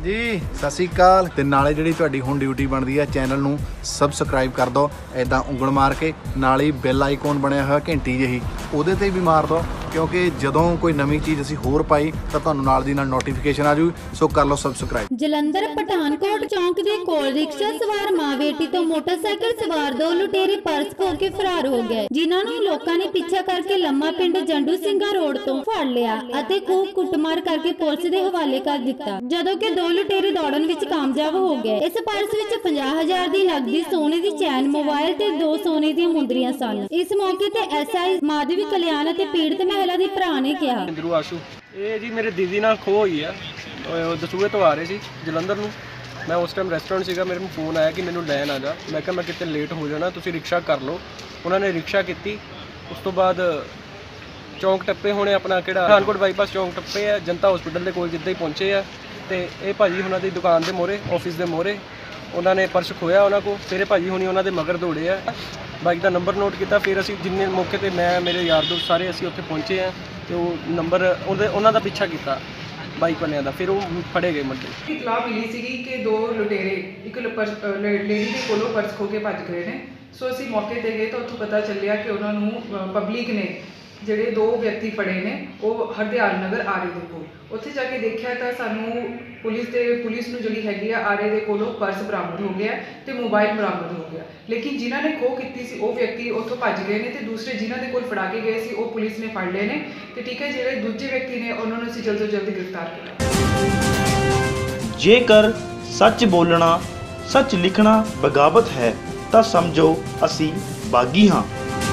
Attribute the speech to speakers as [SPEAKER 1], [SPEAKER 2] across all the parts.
[SPEAKER 1] जी सत श्री अकाल। ते नाले जिहड़ी तुहाडी हुण ड्यूटी बनदी है चैनल नूं सबसक्राइब कर दो, इदां उंगल मार के नाल ही बैल आइकॉन बनया होया घंटी जही उहदे ते भी मार दो, क्योंकि जदों कोई नवीं चीज़ असीं होर पाई तां तुहानूं नाल दी नाल नोटिफिकेशन आ जूगी। सो कर लो सबसक्राइब।
[SPEAKER 2] जलंधर पठानकोट चौंक दे कोल रिक्शा सवार मां बेटी तो मोटरसाइकिल सवार दो लुटेरे पर्स खो के फरार हो गए, जिन्हां नूं लोकां ने पीछा करके लम्मा पिंड जंडू ਸਿੰਘਾ रोड तो फड़ लिया ਅਤੇ खूब कुटमार करके पुलिस ਦੇ हवाले कर दिता, ਜਦੋਂ कि दो लुटेरे दौड़न ਵਿੱਚ कामयाब हो गए। इस पर्स ਵਿੱਚ 50,000 ਦੀ ਨਗਦੀ, सोने ਦੀ ਚੈਨ, मोबाइल ਤੇ 2 सोने ਦੀਆਂ ਮੁੰਦਰੀਆਂ ਸਨ। ਇਸ ਮੌਕੇ ਤੇ ਐਸਆਈ ਮਾਧਵੀ ਕਲਿਆਣ ਅਤੇ ਪੀੜਤ ਮਹਿਲਾ ਦੇ ਭਰਾ ਨੇ ਕਿਹਾ,
[SPEAKER 3] ਇੰਦਰੂ ਆਸ਼ੂ ਇਹ ਜੀ ਮੇਰੇ ਦੀਦੀ ਨਾਲ ਖੋ ਹੋਈ ਆ, ਦਸੂਹੇ ਤੋਂ ਆ ਰਹੇ ਸੀ ਜਲੰਧਰ ਨੂੰ। ਮੈਂ ਉਸ ਟਾਈਮ ਰੈਸਟੋਰੈਂਟ ਸੀਗਾ, ਮੇਰੇ ਨੂੰ ਫੋਨ ਆਇਆ ਕਿ ਮੈਨੂੰ ਲੈਣ ਆ ਜਾ। ਮੈਂ ਕਿਹਾ ਮੈਂ ਕਿਤੇ ਲੇਟ ਹੋ ਜਾਣਾ, ਤੁਸੀਂ ਰਿਕਸ਼ਾ ਕਰ ਲਓ। ਉਹਨਾਂ ਨੇ ਰਿਕਸ਼ਾ ਕੀਤੀ। ਉਸ ਤੋਂ ਬਾਅਦ ਚੌਂਕ ਟੱਪੇ ਹੋਣੇ ਆਪਣਾ ਕਿਹੜਾ ਪਠਾਨਕੋਟ ਬਾਈਪਾਸ ਚੌਂਕ ਟੱਪੇ ਆ, ਜਨਤਾ ਹਸਪੀਟਲ ਦੇ ਕੋਲ ਜਿੱਦਾਂ ਹੀ ਪਹੁੰਚੇ ਆ ਤੇ ਇਹ ਭਾਜੀ ਉਹਨਾਂ ਦੀ ਦੁਕਾਨ ਦੇ ਮੋਹਰੇ, ਆਫਿਸ ਦੇ ਮੋਹਰੇ ਉਹਨਾਂ ਨੇ ਪਰਸ ਖੋਇਆ ਉਹਨਾਂ ਕੋਲ। ਫਿਰ ਇਹ ਭਾਜੀ ਹੁਣੀ ਉਹਨਾਂ ਦੇ ਮਗਰ ਦੌੜੇ ਆ, ਬਾਈਕ ਦਾ ਨੰਬਰ ਨੋਟ ਕੀਤਾ। ਫਿਰ ਅਸੀਂ ਜਿੰਨੇ ਮੌਕੇ ਤੇ ਮੈਂ ਮੇਰੇ ਯਾਰ ਦੋਸਤ ਸਾਰੇ ਅਸੀਂ ਉੱਥੇ ਪਹੁੰਚੇ ਆ ਤੇ ਉਹ ਨੰਬਰ ਉਹਨਾਂ ਦਾ ਪਿੱਛਾ ਕੀਤਾ ਬਾਈਕ ਵਾਲਿਆਂ ਦਾ, ਫਿਰ ਉਹ ਫੜੇ ਗਏ ਮੁੰਡੇ।
[SPEAKER 4] ਇਤਲਾਹ ਮਿਲੀ ਸੀਗੀ ਕਿ ਦੋ ਲੁਟੇਰੇ ਇੱਕ ਲੇਡੀ ਦੇ ਕੋਲੋਂ ਪਰਸ ਖੋ ਕੇ ਭੱਜ ਗਏ ਨੇ। ਸੋ ਅਸੀਂ ਮੌਕੇ ਤੇ ਗਏ ਤਾਂ ਉੱਥੋਂ ਪਤਾ ਚੱਲਿਆ ਕਿ ਉਹਨਾਂ ਨੂੰ ਪਬਲਿਕ ਨੇ ਜਿਹੜੇ ਦੋ ਵਿਅਕਤੀ ਫੜੇ ਨੇ ਉਹ ਹਰਦਿਆਲ ਨਗਰ ਆਰੇ ਦੇ ਕੋਲ। ਉੱਥੇ ਜਾ ਕੇ ਦੇਖਿਆ ਤਾਂ ਸਾਨੂੰ ਪੁਲਿਸ ਨੂੰ ਜਿਹੜੀ ਹੈਗੀ ਆ ਆਰੇ ਦੇ ਕੋਲੋਂ ਪਰਸ ਬਰਾਮਦ ਹੋ ਗਿਆ ਤੇ ਮੋਬਾਈਲ ਬਰਾਮਦ ਹੋ ਗਿਆ। ਲੇਕਿਨ ਜਿਨ੍ਹਾਂ ਨੇ ਖੋਹ ਕੀਤੀ ਸੀ ਉਹ ਵਿਅਕਤੀ ਉੱਥੋਂ ਭੱਜ ਗਏ ਨੇ ਤੇ ਦੂਸਰੇ ਜਿਨ੍ਹਾਂ ਦੇ ਕੋਲ ਫੜਾ ਕੇ ਗਏ ਸੀ ਉਹ ਪੁਲਿਸ ਨੇ ਫੜ ਲਏ ਨੇ ਤੇ ਠੀਕ ਹੈ, ਜਿਹੜੇ ਦੂਜੇ ਵਿਅਕਤੀ ਨੇ ਉਹਨਾਂ ਨੂੰ ਅਸੀਂ ਜਲਦ ਤੋਂ ਜਲਦ ਗ੍ਰਿਫਤਾਰ ਕਰਾਂਗੇ।
[SPEAKER 5] ਜੇਕਰ ਸੱਚ ਬੋਲਣਾ, ਸੱਚ ਲਿਖਣਾ ਬਗਾਵਤ ਹੈ ਤਾਂ ਸਮਝੋ ਅਸੀਂ ਬਾਗੀ ਹਾਂ।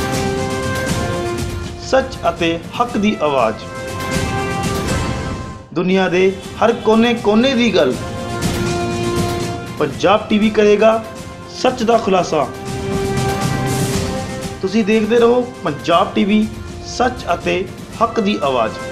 [SPEAKER 5] ਸੱਚ ਅਤੇ ਹੱਕ ਦੀ ਆਵਾਜ਼, ਦੁਨੀਆ ਦੇ ਹਰ ਕੋਨੇ ਦੀ ਗੱਲ। ਪੰਜਾਬ ਟੀਵੀ ਕਰੇਗਾ ਸੱਚ ਦਾ ਖੁਲਾਸਾ। ਤੁਸੀਂ ਦੇਖਦੇ ਰਹੋ ਪੰਜਾਬ ਟੀਵੀ, ਸੱਚ ਅਤੇ ਹੱਕ ਦੀ ਆਵਾਜ਼।